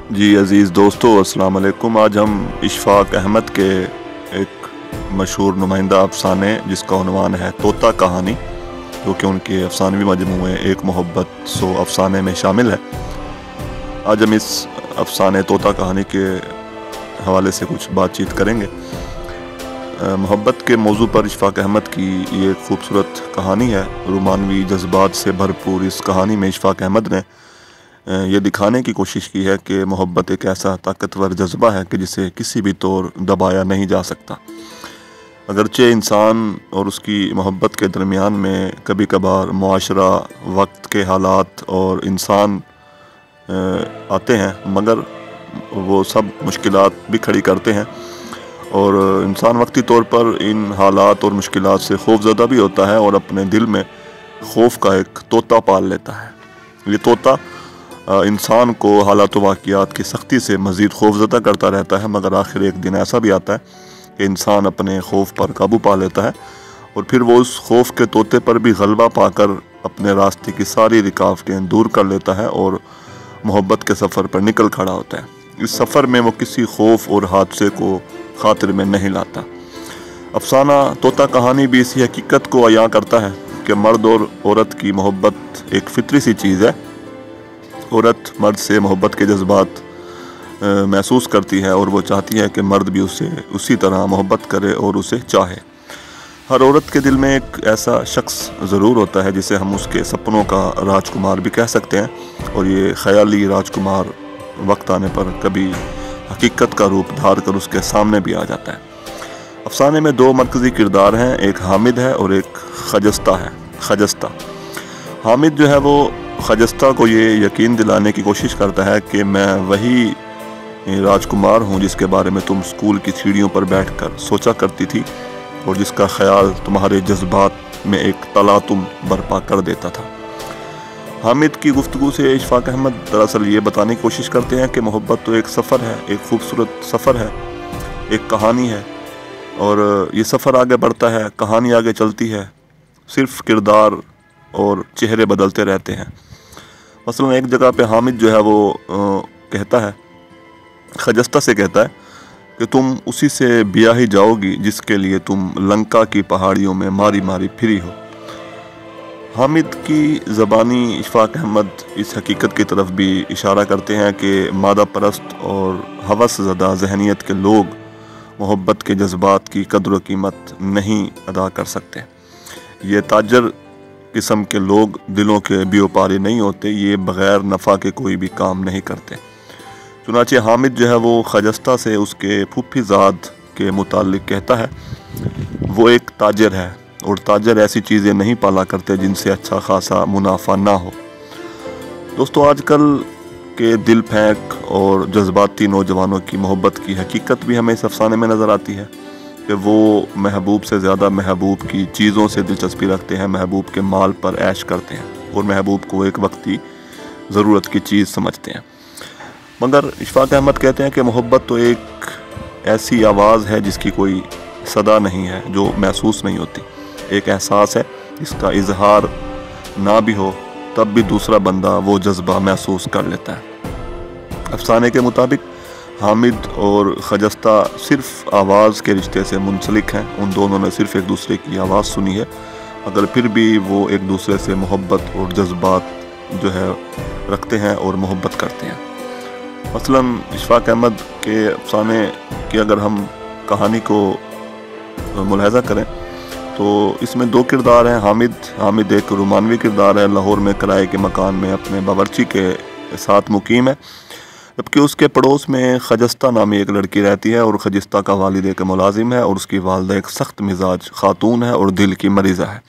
جی عزیز دوستو، السلام علیکم۔ آج ہم اشفاق احمد کے ایک مشہور نمائندہ افسانے جس کا عنوان ہے طوطا کہانی، جو کہ ان کے افسانوی مجموعے ایک محبت 100 افسانے میں شامل ہے۔ آج ہم اس افسانے طوطا کہانی کے حوالے سے کچھ بات چیت کریں گے۔ محبت کے موضوع پر اشفاق احمد کی یہ ایک خوبصورت کہانی ہے۔ رومانوی جذبات سے بھرپور اس کہانی میں اشفاق احمد نے یہ دکھانے کی کوشش کی ہے کہ محبت ایک ایسا طاقتور جذبہ ہے کہ جسے کسی بھی طور دبایا نہیں جا سکتا۔ اگرچہ انسان اور اس کی محبت کے درمیان میں کبھی کبھار معاشرہ، وقت کے حالات اور انسان آتے ہیں، مگر وہ سب مشکلات بھی کھڑی کرتے ہیں، اور انسان وقتی طور پر ان حالات اور مشکلات سے خوف زدہ بھی ہوتا ہے اور اپنے دل میں خوف کا ایک طوطا پال لیتا ہے۔ یہ طوطا انسان کو حالات و واقعات کی سختی سے مزید خوف زدہ کرتا رہتا ہے، مگر آخر ایک دن ایسا بھی آتا ہے کہ انسان اپنے خوف پر قابو پا لیتا ہے اور پھر وہ اس خوف کے طوطے پر بھی غلبہ پا کر اپنے راستے کی ساری رکاوٹیں دور کر لیتا ہے اور محبت کے سفر پر نکل کھڑا ہوتا ہے۔ اس سفر میں وہ کسی خوف اور حادثے کو خاطر میں نہیں لاتا۔ افسانہ طوطا کہانی بھی اسی حقیقت کو عیاں کرتا ہے کہ مرد اور عورت کی محبت ایک فطری سی چیز ہے۔ عورت مرد سے محبت کے جذبات محسوس کرتی ہے اور وہ چاہتی ہے کہ مرد بھی اسے اسی طرح محبت کرے اور اسے چاہے۔ ہر عورت کے دل میں ایک ایسا شخص ضرور ہوتا ہے جسے ہم اس کے سپنوں کا راجکمار بھی کہہ سکتے ہیں، اور یہ خیالی راجکمار وقت آنے پر کبھی حقیقت کا روپ دھار کر اس کے سامنے بھی آ جاتا ہے۔ افسانے میں دو مرکزی کردار ہیں، ایک حامد ہے اور ایک خجستہ ہے۔ حامد جو ہے وہ خجستہ کو یہ یقین دلانے کی کوشش کرتا ہے کہ میں وہی راجکمار ہوں جس کے بارے میں تم اسکول کی سیڑھیوں پر بیٹھ کر سوچا کرتی تھی اور جس کا خیال تمہارے جذبات میں ایک تلاطم برپا کر دیتا تھا۔ حامد کی گفتگو سے اشفاق احمد دراصل یہ بتانے کی کوشش کرتے ہیں کہ محبت تو ایک سفر ہے، ایک خوبصورت سفر ہے، ایک کہانی ہے، اور یہ سفر آگے بڑھتا ہے، کہانی آگے چلتی ہے، صرف کردار اور چہرے بدلتے رہتے ہیں۔ مثلا ایک جگہ پہ حامد جو ہے وہ کہتا ہے، خجستہ سے کہتا ہے کہ تم اسی سے بیاہی جاؤ گی جس کے لیے تم لنکا کی پہاڑیوں میں ماری ماری پھری ہو۔ حامد کی زبانی اشفاق احمد اس حقیقت کی طرف بھی اشارہ کرتے ہیں کہ مادہ پرست اور ہوس زدہ ذہنیت کے لوگ محبت کے جذبات کی قدر و قیمت نہیں ادا کر سکتے۔ یہ تاجر قسم کے لوگ دلوں کے بیوپاری نہیں ہوتے، یہ بغیر نفع کے کوئی بھی کام نہیں کرتے۔ چنانچہ حامد جو ہے وہ خجستہ سے اس کے پھوپھی زاد کے متعلق کہتا ہے، وہ ایک تاجر ہے اور تاجر ایسی چیزیں نہیں پالا کرتے جن سے اچھا خاصا منافع نہ ہو۔ دوستو، آج کل کے دل پھینک اور جذباتی نوجوانوں کی محبت کی حقیقت بھی ہمیں اس افسانے میں نظر آتی ہے کہ وہ محبوب سے زیادہ محبوب کی چیزوں سے دلچسپی رکھتے ہیں، محبوب کے مال پر عیش کرتے ہیں اور محبوب کو ایک وقتی ضرورت کی چیز سمجھتے ہیں۔ مگر اشفاق احمد کہتے ہیں کہ محبت تو ایک ایسی آواز ہے جس کی کوئی صدا نہیں ہے، جو محسوس نہیں ہوتی، ایک احساس ہے جس کا اظہار نہ بھی ہو تب بھی دوسرا بندہ وہ جذبہ محسوس کر لیتا ہے۔ افسانے کے مطابق حامد اور خجستہ صرف آواز کے رشتے سے منسلک ہیں، ان دونوں نے صرف ایک دوسرے کی آواز سنی ہے، مگر پھر بھی وہ ایک دوسرے سے محبت اور جذبات جو ہے رکھتے ہیں اور محبت کرتے ہیں۔ مثلاً اشفاق احمد کے افسانے کی اگر ہم کہانی کو ملاحظہ کریں تو اس میں دو کردار ہیں۔ حامد ایک رومانوی کردار ہے، لاہور میں کرائے کے مکان میں اپنے باورچی کے ساتھ مقیم ہے، جبکہ اس کے پڑوس میں خجستہ نامی ایک لڑکی رہتی ہے اور خجستہ کا والد ایک ملازم ہے اور اس کی والدہ ایک سخت مزاج خاتون ہے اور دل کی مریضہ ہے۔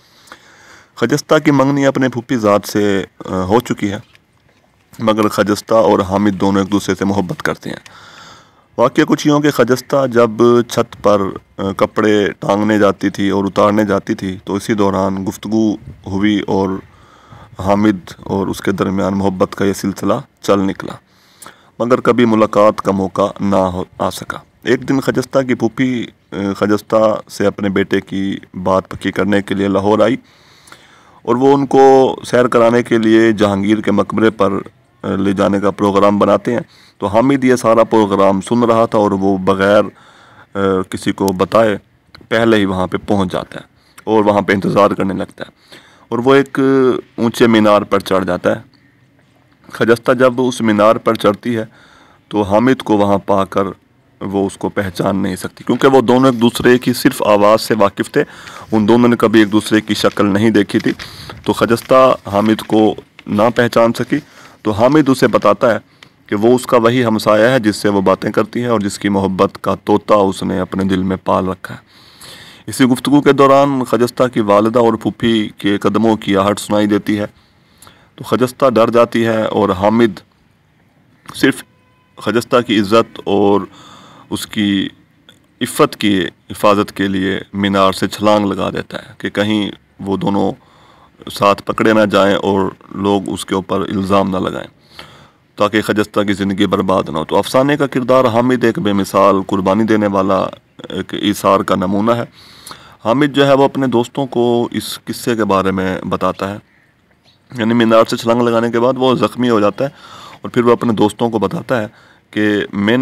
خجستہ کی منگنی اپنے پھوپھی ذات سے ہو چکی ہے، مگر خجستہ اور حامد دونوں ایک دوسرے سے محبت کرتے ہیں۔ واقعہ کچھ یوں کہ خجستہ جب چھت پر کپڑے ٹانگنے جاتی تھی اور اتارنے جاتی تھی تو اسی دوران گفتگو ہوئی اور حامد اور اس کے درمیان محبت کا یہ سلسلہ چل نکلا، مگر کبھی ملاقات کا موقع نہ آ سکا۔ ایک دن خجستہ کی پھوپھی خجستہ سے اپنے بیٹے کی بات پکی کرنے کے لیے لاہور آئی اور وہ ان کو سیر کرانے کے لیے جہانگیر کے مقبرے پر لے جانے کا پروگرام بناتے ہیں، تو حامد یہ سارا پروگرام سن رہا تھا اور وہ بغیر کسی کو بتائے پہلے ہی وہاں پہ پہنچ جاتا ہے اور وہاں پہ انتظار کرنے لگتا ہے، اور وہ ایک اونچے مینار پر چڑھ جاتا ہے۔ خجستہ جب اس مینار پر چڑھتی ہے تو حامد کو وہاں پا کر وہ اس کو پہچان نہیں سکتی، کیونکہ وہ دونوں ایک دوسرے کی صرف آواز سے واقف تھے، ان دونوں نے کبھی ایک دوسرے کی شکل نہیں دیکھی تھی، تو خجستہ حامد کو نہ پہچان سکی۔ تو حامد اسے بتاتا ہے کہ وہ اس کا وہی ہمسایہ ہے جس سے وہ باتیں کرتی ہے اور جس کی محبت کا طوطا اس نے اپنے دل میں پال رکھا ہے۔ اسی گفتگو کے دوران خجستہ کی والدہ اور پھوپھی کے قدموں کی آہٹ سنائی دیتی ہے، تو خجستہ ڈر جاتی ہے اور حامد صرف خجستہ کی عزت اور اس کی عفت کی حفاظت کے لیے مینار سے چھلانگ لگا دیتا ہے کہ کہیں وہ دونوں ساتھ پکڑے نہ جائیں اور لوگ اس کے اوپر الزام نہ لگائیں، تاکہ خجستہ کی زندگی برباد نہ ہو۔ تو افسانے کا کردار حامد ایک بے مثال قربانی دینے والا ایک ایثار کا نمونہ ہے۔ حامد جو ہے وہ اپنے دوستوں کو اس قصے کے بارے میں بتاتا ہے، یعنی مینار سے چھلانگ لگانے کے بعد وہ زخمی ہو جاتا ہے اور پھر وہ اپنے دوستوں کو بتاتا ہے کہ میں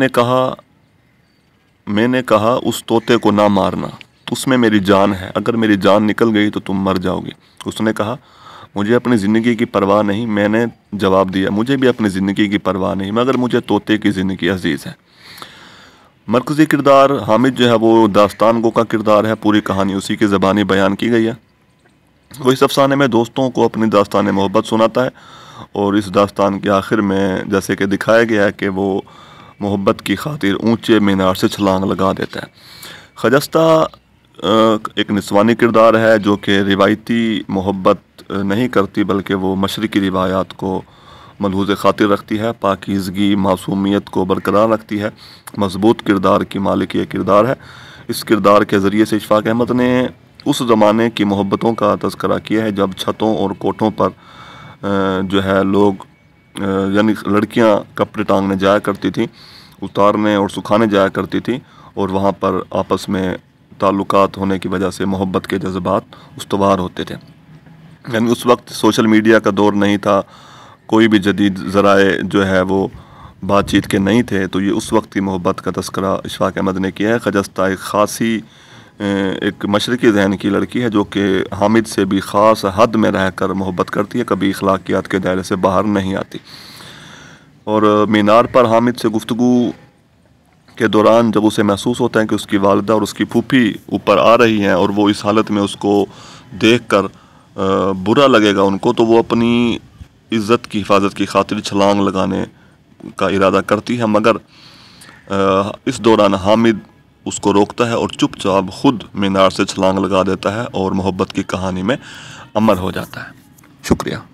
نے کہا اس طوطے کو نہ مارنا، اس میں میری جان ہے، اگر میری جان نکل گئی تو تم مر جاؤ گی۔ اس نے کہا مجھے اپنی زندگی کی پرواہ نہیں، میں نے جواب دیا مجھے بھی اپنی زندگی کی پرواہ نہیں، مگر مجھے طوطے کی زندگی عزیز ہے۔ مرکزی کردار حامد جو ہے وہ داستان گو کا کردار ہے، پوری کہانی اسی کی زبانی بیان کی گئی ہے۔ وہ اس افسانے میں دوستوں کو اپنی داستان محبت سناتا ہے اور اس داستان کے آخر میں جیسے کہ دکھایا گیا ہے کہ وہ محبت کی خاطر اونچے مینار سے چھلانگ لگا دیتا ہے۔ خجستہ ایک نسوانی کردار ہے جو کہ روایتی محبت نہیں کرتی، بلکہ وہ مشرقی روایات کو ملحوظ خاطر رکھتی ہے، پاکیزگی معصومیت کو برقرار رکھتی ہے، مضبوط کردار کی مالک یہ کردار ہے۔ اس کردار کے ذریعے سے اشفاق احمد نے اس زمانے کی محبتوں کا تذکرہ کیا ہے جب چھتوں اور کوٹھوں پر جو ہے لوگ یعنی لڑکیاں کپڑے ٹانگنے جایا کرتی تھیں، اتارنے اور سکھانے جایا کرتی تھیں، اور وہاں پر آپس میں تعلقات ہونے کی وجہ سے محبت کے جذبات استوار ہوتے تھے۔ یعنی اس وقت سوشل میڈیا کا دور نہیں تھا، کوئی بھی جدید ذرائع جو ہے وہ بات چیت کے نہیں تھے، تو یہ اس وقت کی محبت کا تذکرہ اشفاق احمد نے کیا ہے۔ خجستہ ایک خاصی ایک مشرقی ذہن کی لڑکی ہے جو کہ حامد سے بھی خاص حد میں رہ کر محبت کرتی ہے، کبھی اخلاقیات کے دائرے سے باہر نہیں آتی۔ اور مینار پر حامد سے گفتگو کے دوران جب اسے محسوس ہوتا ہے کہ اس کی والدہ اور اس کی پھوپھی اوپر آ رہی ہیں اور وہ اس حالت میں اس کو دیکھ کر برا لگے گا ان کو، تو وہ اپنی عزت کی حفاظت کی خاطر چھلانگ لگانے کا ارادہ کرتی ہے، مگر اس دوران حامد اس کو روکتا ہے اور چپ چاپ خود مینار سے چھلانگ لگا دیتا ہے اور محبت کی کہانی میں امر ہو جاتا ہے۔ شکریہ۔